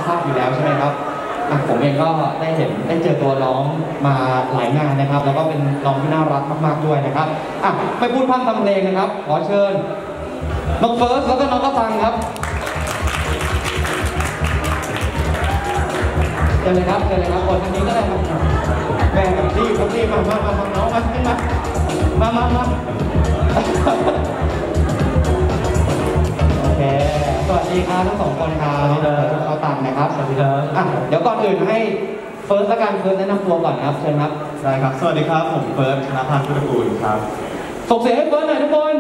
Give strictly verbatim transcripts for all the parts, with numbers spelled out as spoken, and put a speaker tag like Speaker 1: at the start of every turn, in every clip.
Speaker 1: ทราบอยู่แล้วใช่ไหมครับผมเองก็ได้เห็นได้เจอตัวน้องมาหลายงานนะครับแล้วก็เป็นน้องที่น่ารักมากๆด้วยนะครับอ่ะไม่พูดพร่ำทำเพลงนะครับขอเชิญน้องเฟิร์สแล้วก็น้องกระตังครับเชิญเลยครับเชิญเลยครับคนทางนี้ก็ได้ครับแม่กับพี่กับพี่มามามามาน้องมาขึ้นมามามามาโอเคสวัสดีครับทั้งสองคนครับเขาตังนะครับสวัสดีครับอ่ะเดี๋ยวก่อนอื่นให้เฟิร์สและกันเฟิร์สแนะนำตัวก่อนครับเชิญครับ
Speaker 2: ได้ครับสวัสดีครับผมเฟิร์สชนะพันธ์พุทธกูลครับ
Speaker 1: ส่งเสียงให้เฟิร์สหน่อยทุกคน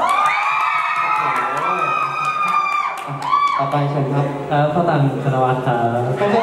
Speaker 1: ต่อไปเชิญครับ
Speaker 3: ครับพ่อตังธนวัฒน์ครับ
Speaker 1: ส่งเสียง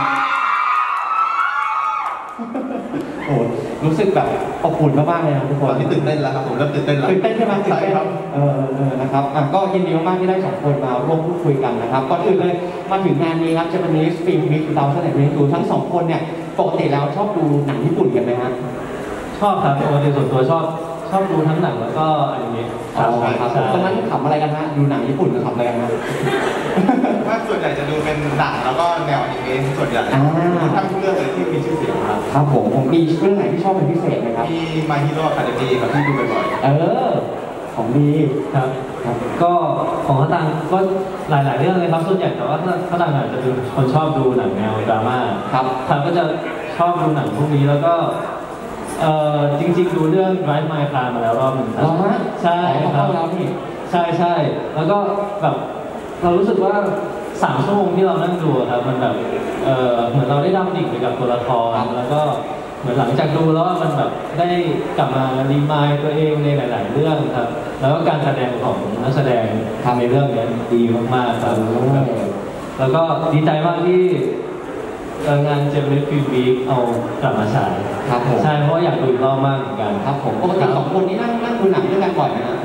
Speaker 1: โอ้รู้สึกแบบอบอุ่นมากๆเลยนะทุกคน
Speaker 2: ตอนนี้ตื่นเต้นแล้วครับผมเริ่มตื่นเต้นแล้ว
Speaker 1: ตื่นเต้นใช่ไหม
Speaker 2: ใช่ครับ
Speaker 1: เออเออนะครับอ่ะก็ยินดีมากที่ได้สองคนมาร่วมพูดคุยกันนะครับก่อนอื่นเลยมาถึงงานนี้ครับ Japanese Film Week สองพันยี่สิบสองทั้งสองคนเนี่ยปกติแล้วชอบดูหนังญี่ปุ่นกันไหมฮะ
Speaker 3: ชอบครับปกติส่วนตัวชอบชอบดูทั้งหนังแล้วก็อนิเมะ
Speaker 1: ครับครับตอนนั้นขำอะไรกันฮะดูหนังญี่ปุ่นกับขำอะไรกันฮะ
Speaker 2: ว่าส่วนใหญ่จะดูเป็นหนังแล้วก็แนวอนิเมะส่วนใหญ่ดูทั้งเรื่องเลยที่มีชื่อเสียงครับ
Speaker 1: ครับผมผมมีเรื่องไหนที่ชอบเป็นพิเศษไหมครับ
Speaker 2: มี My Hero Academia ครับที่ดูบ่อย
Speaker 1: ๆเออของดี
Speaker 3: ครับก็ของพ่อตังก็หลายๆเรื่องเลยครับส่วนใหญ่แต่ว่าพ่อตังอาจจะเป็นคนชอบดูหนังแนวดราม่า
Speaker 1: ครับ
Speaker 3: ครับก็จะชอบดูหนังพวกนี้แล้วก็เอ่อจริงๆดูเรื่อง Drive My Car มาแล้วรอบหนึ่ง
Speaker 1: ครับ
Speaker 3: ใช่ครับใช่ใช่แล้วก็แบบเรารู้สึกว่าสามชั่วโมงที่เรานั่งดูครับมันแบบเออเหมือนเราได้ดำดิ่งไปกับตัวละครแล้วก็เหมือนหลังจากดูแล้วมันแบบได้กลับมารีมายตัวเองในหลายๆเรื่องครับแล้วก็การแสดงของนักแสดงทำในเรื่องนี้ดีมากๆครับแล้วก็ดีใจมากที่งาน Japanese Film Week เอากลับมาฉาย
Speaker 1: ครับผม
Speaker 3: ใช่เพราะอยากดูอีกรอบมากเหมือนกัน
Speaker 1: ครับผมปกติสองคนนี้นั่งนั่งดูหนังด้วยกันบ่อยไหมนะ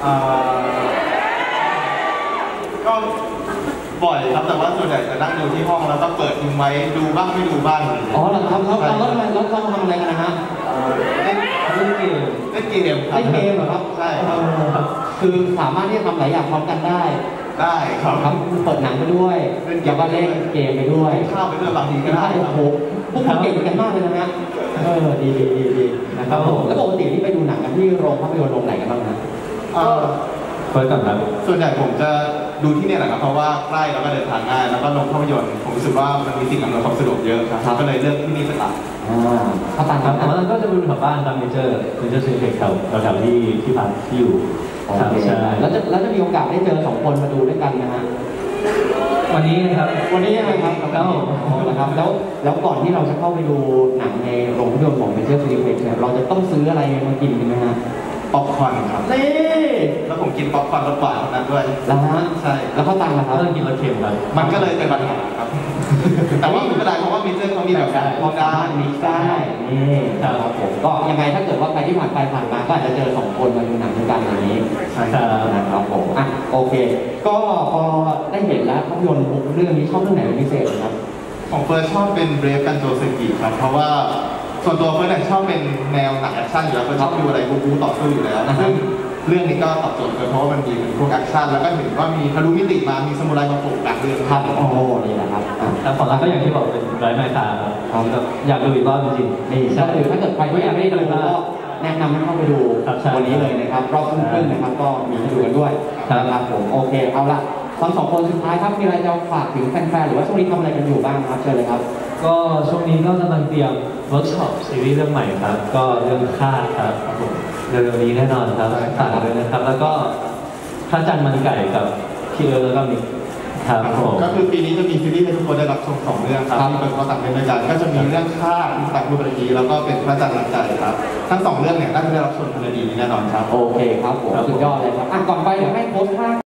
Speaker 2: ก็บ่อยครับแต่ว่าส่วนใหญ่จะนั่งดูที่ห้องแล้วก็เปิดทิ้งไว้ดูบ้างไม่ดูบ้าง
Speaker 1: อ๋อเหรอครับแล้วแล้วทำไมแล้วเราทำอะไรกันนะฮะ
Speaker 2: เล่นเล่นเกมเล่นเกม
Speaker 1: เล่นเกมเหรอครับ
Speaker 2: ใช่
Speaker 1: คือสามารถที่จะทำหลายอย่างพร้อมกันได้
Speaker 2: ได้ครับ
Speaker 1: ครับเปิดหนังไปด้วยแล้วก็เล่นเกมไปด้วย
Speaker 2: ข้าวไปด้วยบางทีก็ได้
Speaker 1: โอ้โหพวกคุณเก่งกันมากเลยนะฮะเออดีดีดีดีนะครับแล้วปกติที่ไปดูหนังกันที่โรงภาพยนตร์โรงไหนกันบ้างนะ
Speaker 3: เฟิร์สก่อนครับ
Speaker 2: ส่วนใหญ่ผมจะดูที่นี่แหละครับเพราะว่าใกล้แล้วก็เดินทางง่ายแล้วก็โรงภาพยนตร์ผมรู้สึกว่ามันมีสิ่งอำนวยความสะดวกเยอะครับก็เลยเลือกที่นี่เป็นหลัก
Speaker 1: ถ้าต่าง
Speaker 3: กันแต่ว่าก็จะดูแถวบ้านตามเมเจอร์เมเจอร์ซีเพ็กแถวแถวที่ที่พักที่อยู่
Speaker 1: ใช่แล้วจะแล้วจะมีโอกาสได้เจอสองคนมาดูด้วยกันนะฮะ
Speaker 3: วันนี้ครับ
Speaker 1: วันนี้ยังไงครับแล้วนะครับแล้วแล้วก่อนที่เราจะเข้าไปดูหนังในโรงภาพยนตร์ของเมเจอร์ซีเพ็กเนี่ยเราจะต้องซื้ออะไรมากินกันไหมฮะ
Speaker 2: ป๊อปคอร์นครับ
Speaker 1: นี่
Speaker 2: แล้วผมกินป๊อปคอร์นรสหวานนั้นด้วย
Speaker 1: แล้วฮะ
Speaker 2: ใช่
Speaker 1: แล้วเขาตังค์นะครับ
Speaker 3: ต้องกินรสเค็มครับ
Speaker 2: มันก็เลยเป็นปัญหาครับแต่ว่าไม่เป็นไรเพราะว่ามิเตอร์เขามีแบบพอได้
Speaker 1: มีได้นี่ครับผมก็ยังไงถ้าเกิดว่าใครที่ผ่านไปผ่านมาก็อาจจะเจอสองคนมาดูหนังด้วยกันอย่างนี้
Speaker 2: ใช่
Speaker 1: ครับผมอ่ะโอเคก็พอได้เห็นแล้วภาพยนตร์เรื่องนี้ชอบเรื่องไหนเป็นพิเศษครับ
Speaker 2: ของเฟิร์สชอบเป็นเบรฟกันโจเซกิครับเพราะว่าส่วนตัวเฟิร์สชอบเป็นแนวหนังแอคชั่นอยู่แล้วเฟิร์สชอบดูอะไรบู๊บู๊ต่อสู้อยู่แล้วซึ่งเรื่องนี้ก็ตอบโจทย์เลยเพราะว่ามันมีพวกแอคชั่นแล้วก็เห็นว่ามีทะลุมิติมามีสมุไรมาโผล่กลางเรื่อง
Speaker 1: ครับโอ้โหนี่แหละครับ
Speaker 3: แล้วของเราก็อย่างที่บอกเป็นไร้ไม้ตาครับอยากดูอีกรอบจริง
Speaker 1: ๆนี่ถ้าเกิดถ้าเกิดใครที่ยังไม่ได้ดูก็แนะนำให้เข้าไปดูวันนี้เลยนะครับรอบครึ่งๆนะครับก็มีให้ดูกันด้วยนะครับผมโอเคเอาละทั้งสองคนสุดท้ายครับมีอะไรจะฝากถึงแฟนๆหรือว่าช่วงนี้ทำอะไรกันอยู่บ้างครับเชิญเลยครับ
Speaker 3: ก็ช่วงนี้ก็กำลังเตรียมเวิร์กช็อปซีรีส์เรื่องใหม่ครับก็เรื่องค่าครับเร็วๆนี้แน่นอนครับฝากด้วยนะครับแล้วก็พระจันทร์มันไก่กับพี่เอิร์ธแล้วก็มิกครับผม
Speaker 2: ก็คือปีนี้จะมีซีรีส์ให้ทุกคนได้รับชมสองเรื่องครับที่เป็นว่าต่างเป็นด้วยกันก็จะมีเรื่องค่าต่างรูปแบบนี้แล้วก็เป็นพระจันทร์มันไก่ครับทั้งสองเรื่องเนี่ยได้รับชมทันทีแน่นอนครับ
Speaker 1: โอเคครับผมสุดยอดเลยครับอ่ะก่อนไปเดี๋ยวให้โพสต์ภาพ